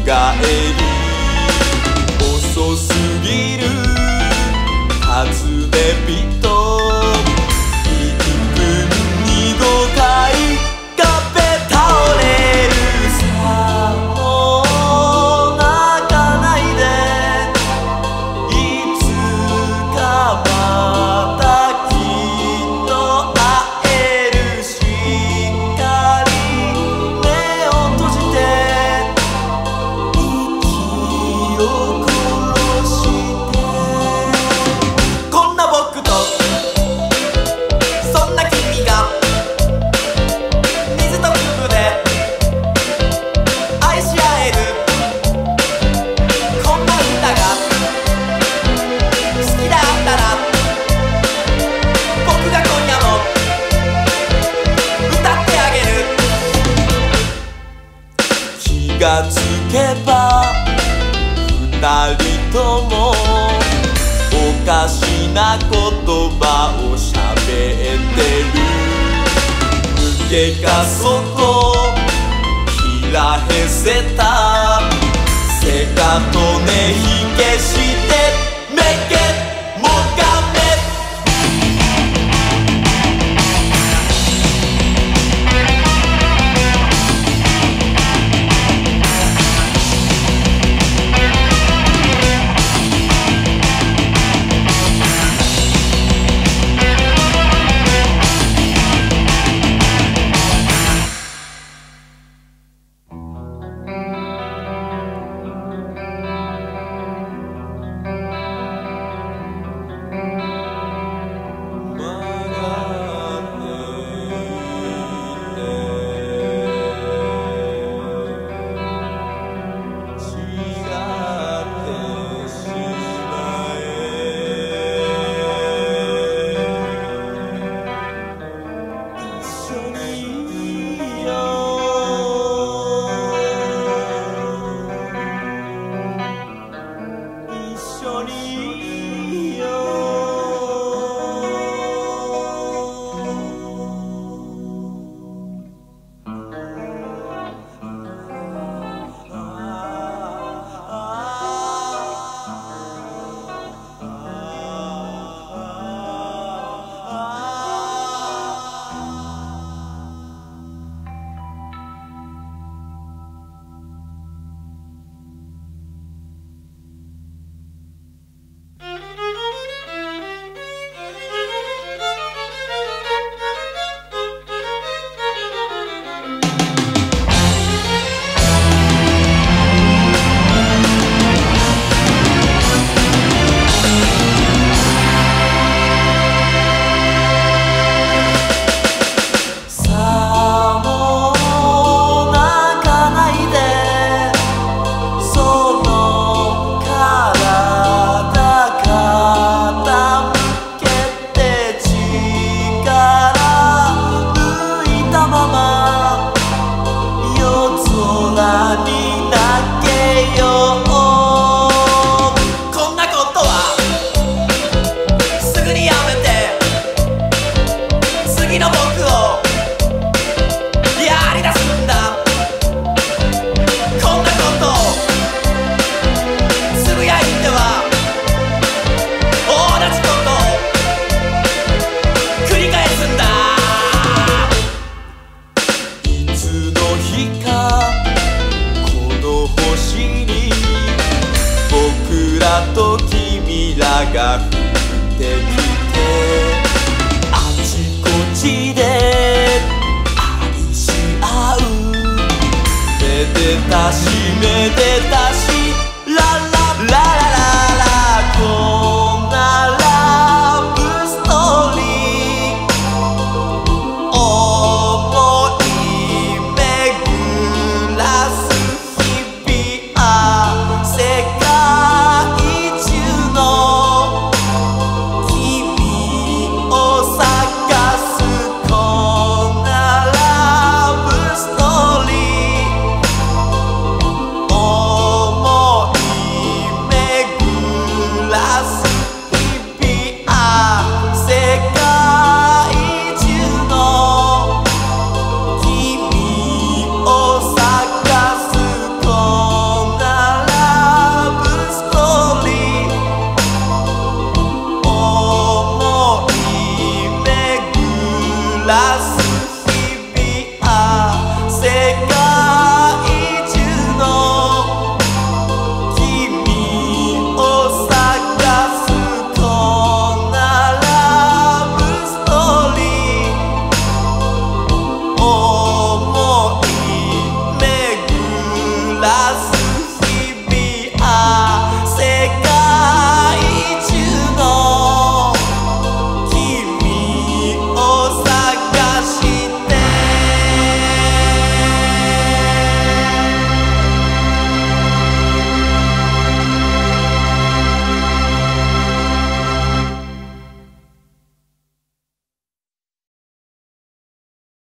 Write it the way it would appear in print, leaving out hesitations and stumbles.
返り遅すぎる尋ね人1分に5回壁倒れるさもう泣かないでいつかまたきっと会えるしっかり目を閉じて息を殺してこんな僕とそんな君が水と空で愛し合えるこんな歌が好きだったら僕が今夜も歌ってあげる気がつけば二人ともおかしな言葉をしゃべってる抜けかそこひらへせた背がとねひけしてめけもがめと君らが降ってきてあちこちで愛し合うめでたしめでたし